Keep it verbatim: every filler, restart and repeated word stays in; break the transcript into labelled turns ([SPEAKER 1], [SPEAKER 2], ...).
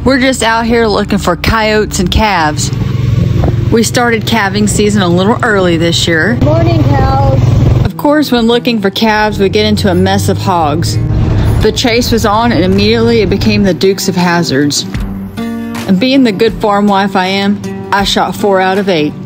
[SPEAKER 1] We're just out here looking for coyotes and calves. We started calving season a little early this year.
[SPEAKER 2] Morning, cows.
[SPEAKER 1] Of course, when looking for calves, we get into a mess of hogs. The chase was on and immediately it became the Dukes of Hazzards. And being the good farm wife I am, I shot four out of eight.